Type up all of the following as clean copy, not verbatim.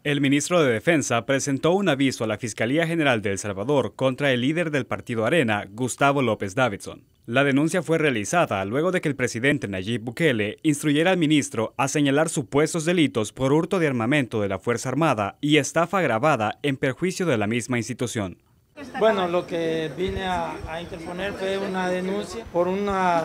El ministro de Defensa presentó un aviso a la Fiscalía General de El Salvador contra el líder del partido Arena, Gustavo López Davidson. La denuncia fue realizada luego de que el presidente Nayib Bukele instruyera al ministro a señalar supuestos delitos por hurto de armamento de la Fuerza Armada y estafa agravada en perjuicio de la misma institución. Bueno, lo que vine a interponer fue una denuncia por una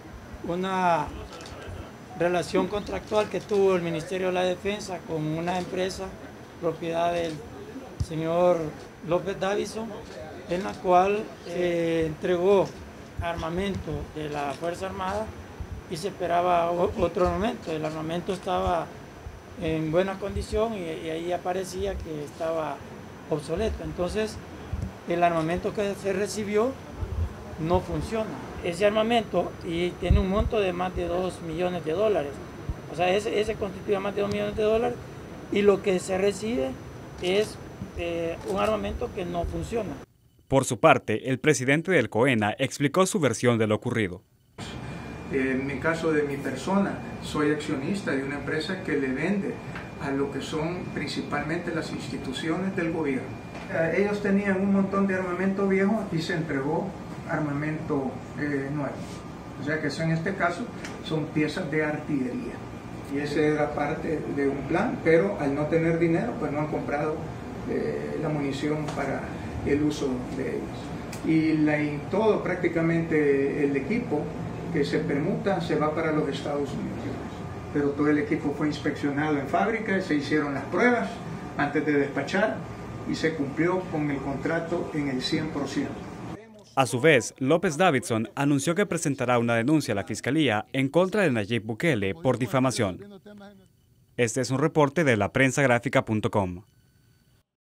relación contractual que tuvo el Ministerio de la Defensa con una empresa propiedad del señor López Davidson, en la cual entregó armamento de la Fuerza Armada y se esperaba otro armamento. El armamento estaba en buena condición y ahí aparecía que estaba obsoleto. Entonces, el armamento que se recibió no funciona. Ese armamento y tiene un monto de más de $2 millones. O sea, ese constituye más de $2 millones y lo que se recibe es un armamento que no funciona. Por su parte, el presidente del COENA explicó su versión de lo ocurrido. En mi caso de mi persona, soy accionista de una empresa que le vende a lo que son principalmente las instituciones del gobierno. Ellos tenían un montón de armamento viejo y se entregó armamento nuevo. O sea que eso en este caso son piezas de artillería. Y ese era parte de un plan, pero al no tener dinero, pues no han comprado la munición para el uso de ellos. Y todo prácticamente el equipo que se permuta se va para los Estados Unidos. Pero todo el equipo fue inspeccionado en fábrica, se hicieron las pruebas antes de despachar y se cumplió con el contrato en el 100%. A su vez, López Davidson anunció que presentará una denuncia a la Fiscalía en contra de Nayib Bukele por difamación. Este es un reporte de laprensagrafica.com.